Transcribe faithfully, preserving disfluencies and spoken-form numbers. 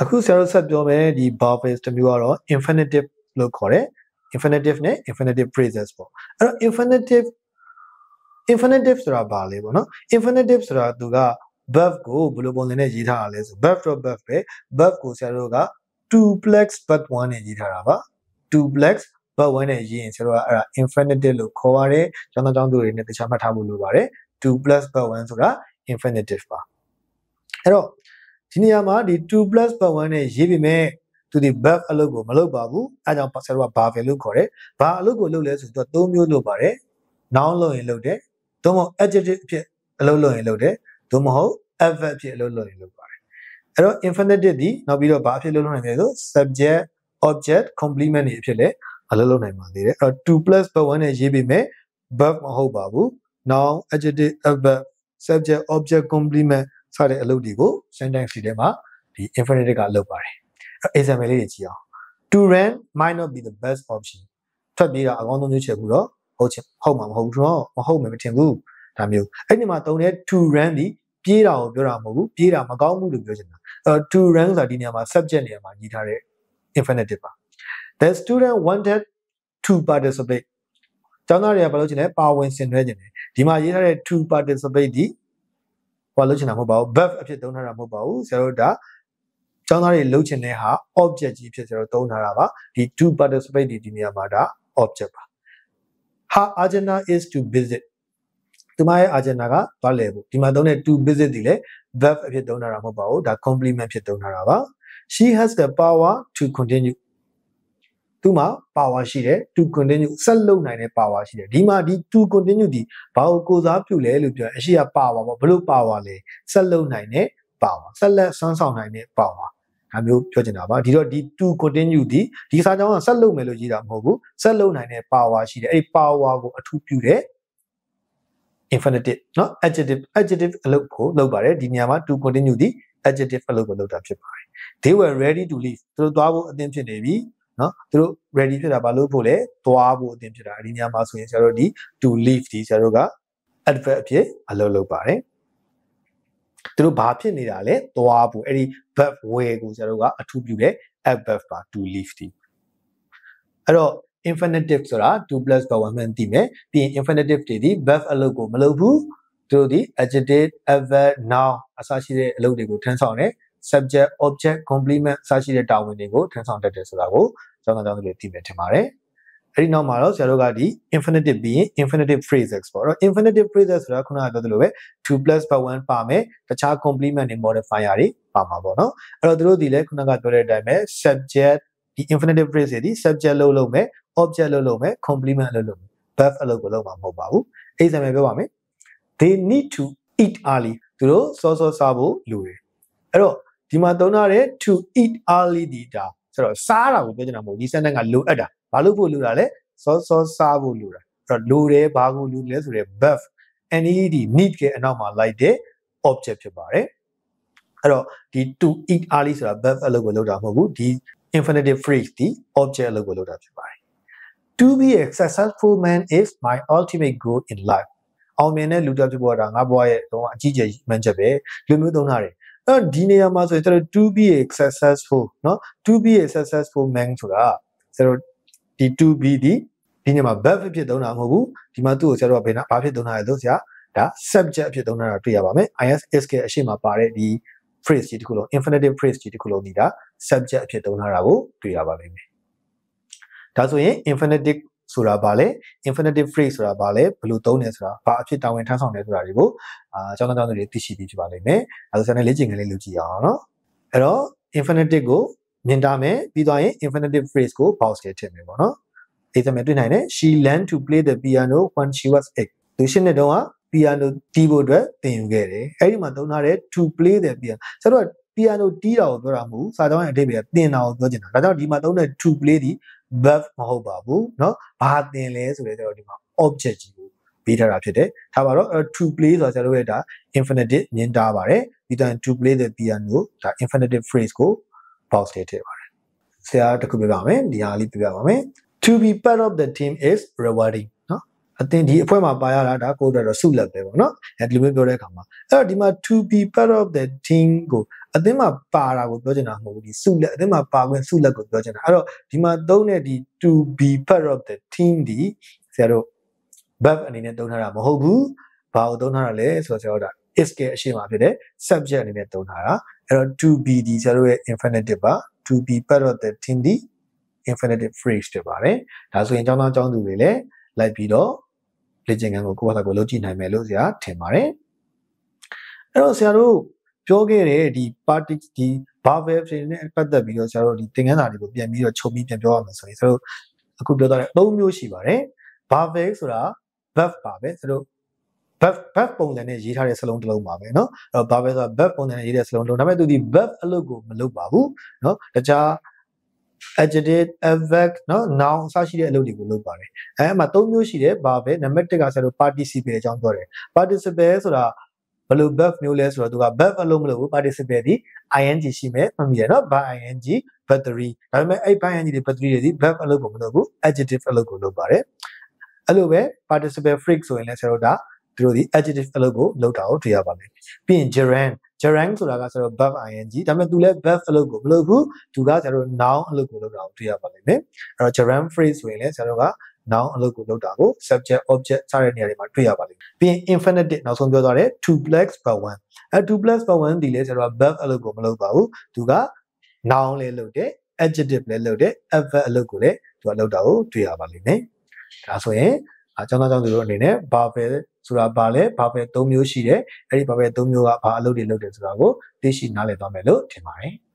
အခုဆရာတို့ဆက်ပြောမယ်ဒီ verb phrase တစ်မျိုးကတော့ infinitive လို့ခေါ်တယ် infinitive နဲ့ infinitive phrases ပေါ့အဲ့တော့ infinitive infinitive ဆိုတာဘာလဲပေါ့နော် infinitive ဆိုတာသူက verb ကိုဘယ်လိုပုံစံနဲ့ရေးထားတာလဲဆို verb တော့ verb ပဲ verb ကိုဆရာတို့က two plus verb one နဲ့ရေးထားတာပါ two plus verb one နဲ့ရေးရင်ဆရာတို့ကအဲ့ဒါ infinitive လို့ခေါ်ပါတယ်ကျောင်းသားကျောင်းသူတွေနဲ့တခြားမှတ်ထားဖို့လိုပါတယ် two plus verb one ဆိုတာ infinitive ပါအဲ့တော့ဒီနေရာမှာဒီ two plus verb one နဲ့ရေးပြီးမဲ့သူဒီ verb အလုပ်ကိုမလုပ်ပါဘူးအဲကြောင့်ဆရာတို့က verb လို့ခေါ်တယ်ဘာအလုပ်ကိုလုပ်လဲဆိုတော့သုံးမျိုးလုပ်ပါတယ် noun လုပ်ရင်လုပ်တယ်သို့မဟုတ် adjective အဖြစ်အလုပ်လုပ်ရင်လုပ်တယ်သို့မဟုတ် adverb အဖြစ်အလုပ်လုပ်ရင်လုပ်ပါတယ်အဲ့တော့ infinitive ဒီနောက်ပြီးတော့ဘာအဖြစ်လုပ်လုပ်နိုင်လဲဆို subject object complement တွေအဖြစ်လည်းအလုပ်လုပ်နိုင်ပါသေးတယ်အဲ့တော့ two plus verb one နဲ့ရေးပြီးမဲ့ verb မဟုတ်ပါဘူး noun adjective adverb subject object complement စတဲ့အလုပ်တွေကို sentence တွေထဲမှာဒီ infinitive ကလုပ်ပါတယ်အဲ့ example လေးတွေကြည့်အောင် to run might not be the best option ထွက်ပြေးတာအကောင်းဆုံးရွေးချယ်မှုတော့ဟုတ်ချင်ဟုတ်မှာမဟုတ်ဘူးတော့မဟုတ်မယ်မထင်ဘူးဒါမျိုးအဲ့ဒီမှာတုံးတဲ့ to run ဒီပြေးတာကိုပြောတာမဟုတ်ဘူးပြေးတာမကောင်းဘူးလို့ပြောချင်တာအဲ့ to run ဆိုတာဒီနေရာမှာ subject နေရာမှာရေးထားတဲ့ infinitive ပါ the student wanted to participate ကျောင်းသားတွေကဘာလို့ချင်လဲပါဝင်ဆင်နွှဲချင်တယ်ဒီမှာရေးထားတဲ့ to participate ဒီဘာလို့ချင်တာမဟုတ်ပါဘူး verb အဖြစ်သုံးထားတာမဟုတ်ပါဘူးဆရာတို့ဒါကျောင်းသားတွေလုပ်ချင်တဲ့ဟာ object ကြီးဖြစ်ဆရာတို့သုံးထားတာပါဒီ to participate ဒီဒီနေရာမှာဒါ object ပါ her agenda is to visit သူမရဲ့ agenda ကသွားလဲဖို့ဒီမှာသုံးတဲ့ to visit ဒီလေ verb အဖြစ်သုံးထားတာမဟုတ်ပါဘူးဒါ complement ဖြစ်သုံးထားတာပါ she has the power to continue သူမှာ power ရှိတယ် to continue ဆက်လုပ်နိုင်တဲ့ power ရှိတယ်ဒီမှာဒီ to continue ဒီဘာကိုကိုစားပြုလဲလို့ပြောရင်အရှိက power ပေါ့ဘလို့ power လဲဆက်လုပ်နိုင်တဲ့ power ဆက်လက်ဆွမ်းဆောင်နိုင်တဲ့ power ဒါမျိုးပြောချင်တာပါဒီတော့ဒီ to continue ဒီဒီစာကြောင်းကဆက်လုပ်မယ်လို့ရေးတာမဟုတ်ဘူးဆက်လုပ်နိုင်တဲ့ power ရှိတယ်အဲ့ဒီ power ကိုအထူးပြုတဲ့ infinitive เนาะ adjective adjective အလုပ်ကိုလုပ်ပါတယ်ဒီနေရာမှာ to continue ဒီ adjective အလုပ်ကိုလုပ်တာဖြစ်ပါတယ် they were ready to leave သူတို့သွားဖို့အသင့်ဖြစ်နေပြီเนาะသူတို့ ready ဖြစ်တာဘာလို့ဖို့လဲသွားဖို့အသင့်ဖြစ်တာဒီနေရာမှာဆိုရင်ဆရာတို့ဒီ to leave ဒီဆရာတို့က adverb အဖြစ်အလုပ်လုပ်ပါတယ်သူတို့ဘာဖြစ်နေတာလဲသွားဖို့အဲ့ဒီ verb where ကိုဆရာတို့ကအထူးပြုတဲ့ adverb ပါ to leave ဒီအဲ့တော့ infinitive ဆိုတာ two plus verb one မှန်သိမယ်ပြီးရင် infinitive တွေဒီ verb အလုပ်ကိုမလုပ်ဘူးသူတို့ဒီ adjective adverb noun အစရှိတဲ့အလုပ်တွေကိုထမ်းဆောင်တယ် subject object complement အစရှိတဲ့တာဝန်တွေကိုထမ်းဆောင်တတ်တယ်ဆိုတာကိုကျောင်းသားကျောင်းသူတွေသိမယ်ထင်ပါတယ်အဲ့ဒီနောက်မှာတော့ဆရာတို့ကဒီ infinitive ပြီးရင် infinitive phrases ပေါ့နော် infinitive phrases ဆိုတာခုနကပြောသလိုပဲ two plus verb one ပါမယ်တခြား complement တွေ modifier တွေပါမှာပေါ့နော်အဲ့တော့သူတို့ဒီလည်းခုနကပြောတဲ့အတိုင်းပဲ subject ဒီ infinitive phrase တွေဒီ subject လို့လုပ်မယ် object လို့လုပ်မယ် complement လို့လုပ်မယ် verb အလုပ်ကိုလုပ်မှာမဟုတ်ပါဘူး example ပြောပါမယ် they need to eat early သူတို့စောစောစားဖို့လိုတယ်အဲ့တော့ဒီမှာသုံးထားတဲ့ to eat early ဒီတာဆိုတော့စားတာကိုပြောချင်တာမဟုတ်ဒီ sentence ကလိုအပ်တာဘာလို့ဖို့လိုတာလဲစောစောစားဖို့လိုတာအဲ့တော့လိုတယ်ဘာကိုလိုလဲဆိုတဲ့ verb need need ကအနောက်မှာလိုက်တဲ့ object ဖြစ်ပါတယ်အဲ့တော့ဒီ to eat early ဆိုတာ verb အလုပ်ကိုလုပ်တာမဟုတ်ဘူးဒီ infinitive phrase ဒီ object အလုပ်ကိုလုပ်တာဖြစ်ပါတယ် to be a successful man is my ultimate goal in life အောင်မြင်တဲ့လူတစ်ယောက်ဖြစ်ဖို့တာငါဘဝရဲ့တော့အကြီးကျယ်မှန်းချက်ပဲလူမျိုးသုံးထားတယ်အဲ့တော့ဒီနေရာမှာဆိုရင်ကျွန်တော် to be a successful เนาะ to be a successful man ဆိုတာကျွန်တော်ဒီ to be ဒီဒီနေရာမှာ verb ဖြစ်သုံးတာမဟုတ်ဘူးဒီမှာသူ့ကိုဆရာတို့ကဘယ်နာဘာဖြစ်သုံးထားလဲဆိုဆရာဒါ subject ဖြစ်သုံးထားတာတွေ့ရပါမယ် is is ကအရှိမပါတဲ့ဒီ phrase ကြီးတစ်ခုလုံး infinitive phrase ကြီးတစ်ခုလုံးဒီဒါ subject ဖြစ်သုံးထားတာကိုတွေ့ရပါလိမ့်မယ်ဒါဆိုရင် infinitive ဆိုတာဘာလဲ infinitive phrase ဆိုတာဘာလဲဘယ်လိုသုံးလဲဆိုတာဘာအဖြစ်တာဝန်ထမ်းဆောင်လဲဆိုတာတွေကိုအာကျောင်းသားကျောင်းသူတွေသိရှိပြီးဖြစ်ပါလိမ့်မယ်အဲဒါဆိုရင်လေ့ကျင့်ခန်းလေးလုပ်ကြည့်အောင်နော်အဲ့တော့ infinitive ကိုမြင်တာမယ်ပြီးသွားရင် infinitive phrase ကို box ထဲထည့်မယ်ပေါ့နော်example တွေ့နိုင်တယ် she learned to play the piano when she was eight သူရှင်းတဲ့တုန်းက piano တီးဖို့အတွက်သင်ယူခဲ့တယ်အဲ့ဒီမှာသုံးထားတဲ့ to play the piano ဆိုတော့ piano တီးတာကိုပြောတာမဟုတ်စာကြောင်းရဲ့အဓိပ္ပာယ်ကသင်တာကိုပြောချင်တာဒါကြောင့်ဒီမှာသုံးတဲ့ to play ဒီ verb မဟုတ်ပါဘူးเนาะဘာသင်လဲဆိုတဲ့တော့ဒီမှာ object ကြီးကိုပေးထားတာဖြစ်တယ်ထားပါတော့ to play ဆိုတာကျွန်တော်တို့ရဲ့ဒါ infinitive မြင်တာပါတယ်ဒီတိုင်း to play the piano ဒါ infinitive phrase ကို box ထဲထည့်ပါတယ်ဆရာတခုပြပါမယ်ဒီဟာလေးပြပြပါမယ်to be part of the team is rewarding เนาะအသင်ဒီအဖွဲ့မှာပါရတာဒါကိုယ်တော့ဆုလက်ပဲပေါ့နော်အဲဒီလိုမျိုးပြောတဲ့အခါမှာအဲ့တော့ဒီမှာ to be part of the team ကိုအသင်မှာပါတာကိုပြောချင်တာမဟုတ်ဘူးဒီဆုလက်အသင်မှာပါခွင့်ဆုလက်ကိုပြောချင်တာအဲ့တော့ဒီမှာသုံးတဲ့ဒီ to be part of the team ဒီဆရာတို့ verb အနေနဲ့သုံးထားတာမဟုတ်ဘူးဘာကိုသုံးထားတာလဲဆိုတော့ဆရာတို့ဒါ is ကအရှိမဖြစ်တဲ့ subject အနေနဲ့သုံးထားတာအဲ့တော့ to be ဒီဆရာတို့ရဲ့ infinitive ပါ to be part of the team ဒီ infinitive phrase ဖြစ်ပါတယ်ဒါဆိုရင်ကျောင်းသားကျောင်းသူတွေလည်းလိုက်ပြီးတော့လေ့ကျင့်ခန်းကိုကိုယ့်ဘာသာကိုလုပ်ကြည့်နိုင်မယ်လို့ဆရာထင်ပါတယ်အဲ့တော့ဆရာတို့ပြောခဲ့တဲ့ဒီ party ဒီ verb တွေနဲ့ပတ်သက်ပြီးတော့ဆရာတို့ဒီသင်ခန်းစာတွေကိုပြန်ပြီးတော့ချုပ်ပြီးပြန်ပြောရမယ်ဆိုရင်ဆရာတို့အခုပြောထားတဲ့သုံးမျိုးရှိပါတယ် verb ဆိုတာ verb ပါပဲဆရာတို့ verb verb ပုံစံနဲ့ရေးထားတဲ့စလုံးတစ်လုံးပါပဲเนาะအဲ့တော့ verb ဆိုတာ verb ပုံစံနဲ့ရေးတဲ့စလုံးတစ်လုံးဒါပေမဲ့သူဒီ verb အလုပ်ကိုမလုပ်ပါဘူးเนาะတခြား adjective adverb เนาะ noun အစရှိတဲ့အလုပ်တွေကိုလုပ်ပါတယ်အဲအမှသုံးမျိုးရှိတယ်ဘာပဲနံပါတ်တစ်ကဆရာတို့ participle အကြောင်းပြောတယ် participle ဆိုတာဘယ်လို verb မျိုးလဲဆိုတော့သူက verb အလုပ်မလုပ်ဘူး participle ဒီ ing ရှိမယ်မှတ်မိရเนาะ by ing but three ဒါပေမဲ့အဲ့ by ing တွေ but three တွေဒီ verb အလုပ်ကိုမလုပ်ဘူး adjective အလုပ်ကိုလုပ်ပါတယ်အဲ့လိုပဲ participle phrase ဆိုရင်လည်းဆရာတို့ဒါသူတို့ဒီ adjective အလုပ်ကိုလုပ်တာကိုတွေ့ရပါမယ်ပြီးရင် gerund gerund ဆိုတာကဆရာတို့ verb ing ဒါပေမဲ့သူလည်း verb အလုပ်ကိုမလုပ်ဘူးသူကဆရာတို့ noun အလုပ်ကိုလုပ်တာကိုတွေ့ရပါလိမ့်မယ်အဲ့တော့ gerund phrase ဆိုရင်လည်းဆရာတို့က noun အလုပ်ကိုလုပ်တာကို subject object စတဲ့နေရာတွေမှာတွေ့ရပါလိမ့်မယ်ပြီးရင် infinitive နောက်ဆုံးပြောသွားတယ် two plus but one အဲ two plus but one ဒီလည်းဆရာတို့က verb အလုပ်ကိုမလုပ်ပါဘူးသူက noun လည်းလုပ်တယ် adjective လည်းလုပ်တယ် adverb အလုပ်ကိုလည်းသူကလုပ်တာကိုတွေ့ရပါလိမ့်မယ်ဒါဆိုရင်အကြောင်းသားကြောင့်သူတို့အနေနဲ့ verbal ဆိုတာဘာလဲ verbal သုံးမျိုးရှိတယ်အဲ့ဒီ verbal သုံးမျိုးကဘာအလုပ်တွေလုပ်တယ်ဆိုတာကိုသိရှိနားလည်သွားမယ်လို့ထင်ပါတယ်